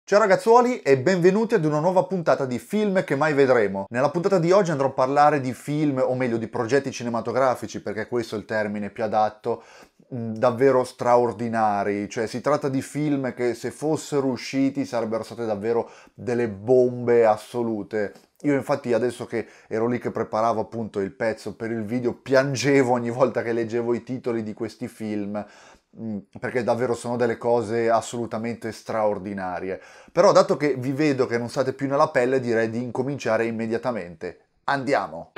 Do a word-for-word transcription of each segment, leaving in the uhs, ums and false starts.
Ciao ragazzuoli e benvenuti ad una nuova puntata di Film che mai vedremo. Nella puntata di oggi andrò a parlare di film, o meglio di progetti cinematografici, perché questo è il termine più adatto, mh, davvero straordinari. Cioè si tratta di film che se fossero usciti sarebbero state davvero delle bombe assolute. Io infatti adesso che ero lì che preparavo appunto il pezzo per il video piangevo ogni volta che leggevo i titoli di questi film, perché davvero sono delle cose assolutamente straordinarie. Però dato che vi vedo che non state più nella pelle, direi di incominciare immediatamente. Andiamo!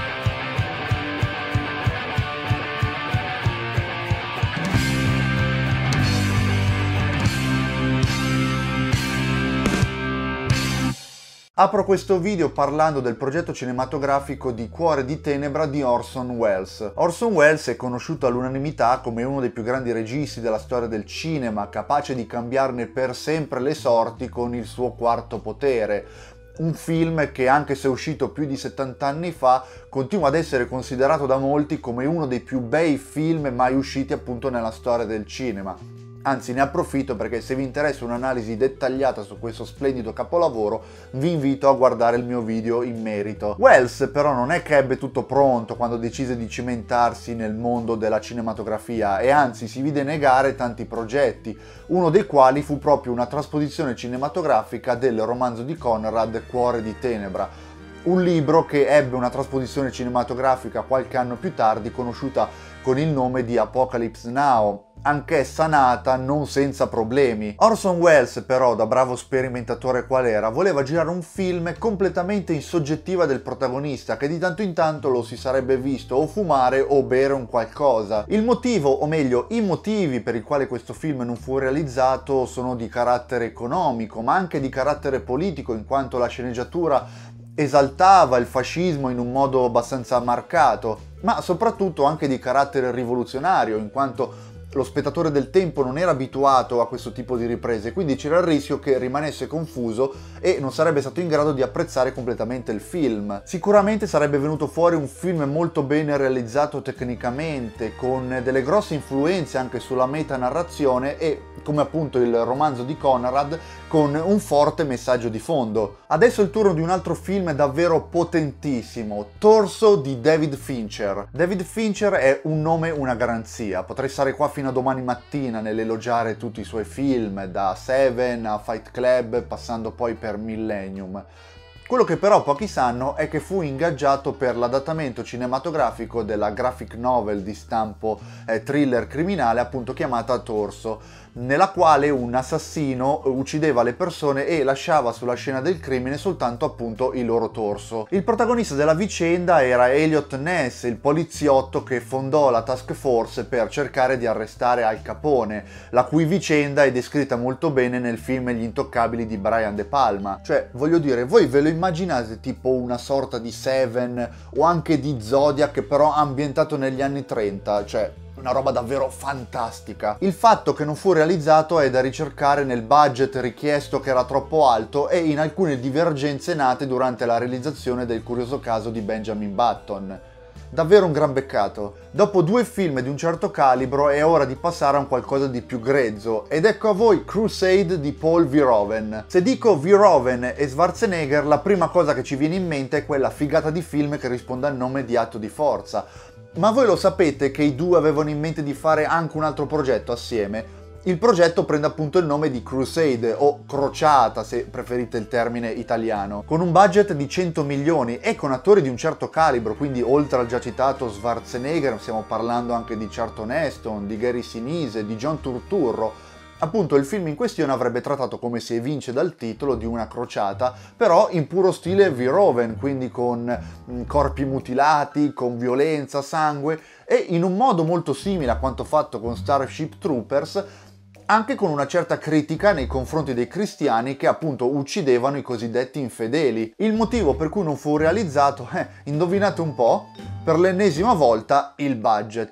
Apro questo video parlando del progetto cinematografico di Cuore di Tenebra di Orson Welles. Orson Welles è conosciuto all'unanimità come uno dei più grandi registi della storia del cinema, capace di cambiarne per sempre le sorti con il suo Quarto Potere. Un film che, anche se è uscito più di settanta anni fa, continua ad essere considerato da molti come uno dei più bei film mai usciti appunto nella storia del cinema. Anzi, ne approfitto perché se vi interessa un'analisi dettagliata su questo splendido capolavoro, vi invito a guardare il mio video in merito. Welles però non è che ebbe tutto pronto quando decise di cimentarsi nel mondo della cinematografia e anzi si vide negare tanti progetti, uno dei quali fu proprio una trasposizione cinematografica del romanzo di Conrad Cuore di Tenebra. Un libro che ebbe una trasposizione cinematografica qualche anno più tardi conosciuta con il nome di Apocalypse Now, anch'essa nata non senza problemi. Orson Welles però, da bravo sperimentatore qual era, voleva girare un film completamente in soggettiva del protagonista, che di tanto in tanto lo si sarebbe visto o fumare o bere un qualcosa. Il motivo, o meglio i motivi per i quali questo film non fu realizzato sono di carattere economico, ma anche di carattere politico, in quanto la sceneggiatura esaltava il fascismo in un modo abbastanza marcato, ma soprattutto anche di carattere rivoluzionario, in quanto lo spettatore del tempo non era abituato a questo tipo di riprese, quindi c'era il rischio che rimanesse confuso e non sarebbe stato in grado di apprezzare completamente il film. Sicuramente sarebbe venuto fuori un film molto bene realizzato tecnicamente, con delle grosse influenze anche sulla metanarrazione e, come appunto il romanzo di Conrad, con un forte messaggio di fondo. Adesso è il turno di un altro film davvero potentissimo, Torso di David Fincher. David Fincher è un nome, una garanzia. Potrei stare qua fino a domani mattina nell'elogiare tutti i suoi film, da Seven a Fight Club, passando poi per Millennium. Quello che però pochi sanno è che fu ingaggiato per l'adattamento cinematografico della graphic novel di stampo eh, thriller criminale appunto chiamata Torso, nella quale un assassino uccideva le persone e lasciava sulla scena del crimine soltanto appunto il loro torso. Il protagonista della vicenda era Elliot Ness, il poliziotto che fondò la task force per cercare di arrestare Al Capone, la cui vicenda è descritta molto bene nel film Gli Intoccabili di Brian De Palma. Cioè, voglio dire, voi ve lo immaginate tipo una sorta di Seven o anche di Zodiac però ambientato negli anni trenta? Cioè, una roba davvero fantastica. Il fatto che non fu realizzato è da ricercare nel budget richiesto, che era troppo alto, e in alcune divergenze nate durante la realizzazione del curioso caso di Benjamin Button. Davvero un gran peccato. Dopo due film di un certo calibro è ora di passare a un qualcosa di più grezzo, ed ecco a voi Crusade di Paul Verhoeven. Se dico Verhoeven e Schwarzenegger, la prima cosa che ci viene in mente è quella figata di film che risponde al nome di Atto di Forza. Ma voi lo sapete che i due avevano in mente di fare anche un altro progetto assieme? Il progetto prende appunto il nome di Crusade, o Crociata se preferite il termine italiano, con un budget di cento milioni e con attori di un certo calibro, quindi oltre al già citato Schwarzenegger stiamo parlando anche di Charlton Heston, di Gary Sinise, di John Turturro. Appunto il film in questione avrebbe trattato, come si evince dal titolo, di una crociata, però in puro stile Verhoeven, quindi con mh, corpi mutilati, con violenza, sangue e in un modo molto simile a quanto fatto con Starship Troopers, anche con una certa critica nei confronti dei cristiani che appunto uccidevano i cosiddetti infedeli. Il motivo per cui non fu realizzato, eh, indovinate un po', per l'ennesima volta il budget.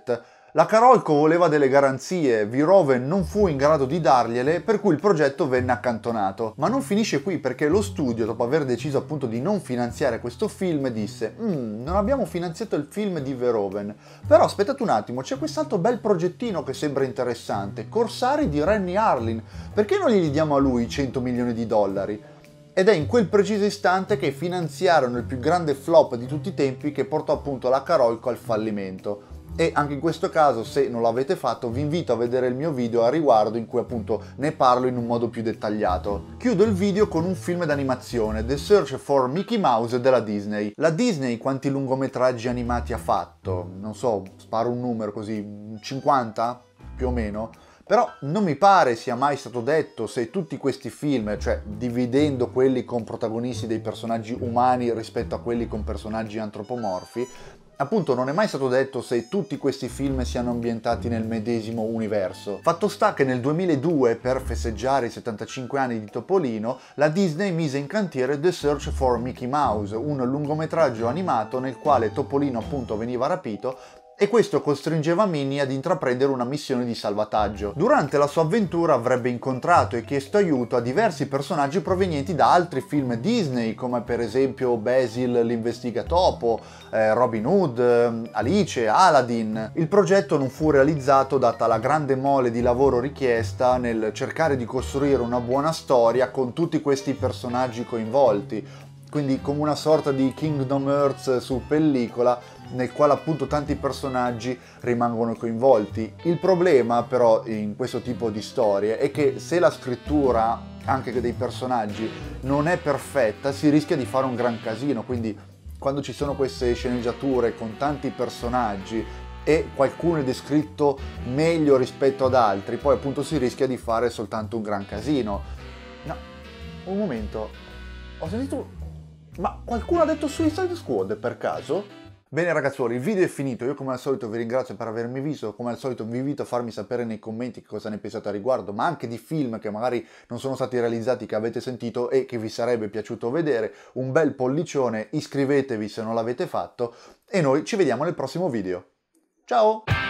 La Carolco voleva delle garanzie, Verhoeven non fu in grado di dargliele, per cui il progetto venne accantonato. Ma non finisce qui, perché lo studio, dopo aver deciso appunto di non finanziare questo film, disse «Mmm, non abbiamo finanziato il film di Verhoeven, però aspettate un attimo, c'è quest'altro bel progettino che sembra interessante, Corsari di Renny Harlin, perché non gli diamo a lui cento milioni di dollari?» Ed è in quel preciso istante che finanziarono il più grande flop di tutti i tempi, che portò appunto la Carolco al fallimento. E anche in questo caso, se non l'avete fatto, vi invito a vedere il mio video a riguardo in cui appunto ne parlo in un modo più dettagliato. Chiudo il video con un film d'animazione, The Search for Mickey Mouse della Disney. La Disney quanti lungometraggi animati ha fatto? Non so, sparo un numero così, cinquanta più o meno? Però non mi pare sia mai stato detto se tutti questi film, cioè dividendo quelli con protagonisti dei personaggi umani rispetto a quelli con personaggi antropomorfi, appunto non è mai stato detto se tutti questi film siano ambientati nel medesimo universo. Fatto sta che nel duemiladue, per festeggiare i settantacinque anni di Topolino, la Disney mise in cantiere The Search for Mickey Mouse, un lungometraggio animato nel quale Topolino appunto veniva rapito e questo costringeva Minnie ad intraprendere una missione di salvataggio. Durante la sua avventura avrebbe incontrato e chiesto aiuto a diversi personaggi provenienti da altri film Disney, come per esempio Basil l'investigatopo, eh, Robin Hood, eh, Alice, Aladdin. Il progetto non fu realizzato data la grande mole di lavoro richiesta nel cercare di costruire una buona storia con tutti questi personaggi coinvolti, quindi come una sorta di Kingdom Hearts su pellicola, nel quale appunto tanti personaggi rimangono coinvolti. Il problema però in questo tipo di storie è che se la scrittura anche dei personaggi non è perfetta, si rischia di fare un gran casino, quindi quando ci sono queste sceneggiature con tanti personaggi e qualcuno è descritto meglio rispetto ad altri, poi appunto si rischia di fare soltanto un gran casino. No, un momento, ho sentito... Ma qualcuno ha detto Suicide Squad per caso? Bene ragazzuoli, il video è finito, io come al solito vi ringrazio per avermi visto, come al solito vi invito a farmi sapere nei commenti che cosa ne pensate a riguardo, ma anche di film che magari non sono stati realizzati, che avete sentito e che vi sarebbe piaciuto vedere. Un bel pollicione, iscrivetevi se non l'avete fatto e noi ci vediamo nel prossimo video. Ciao!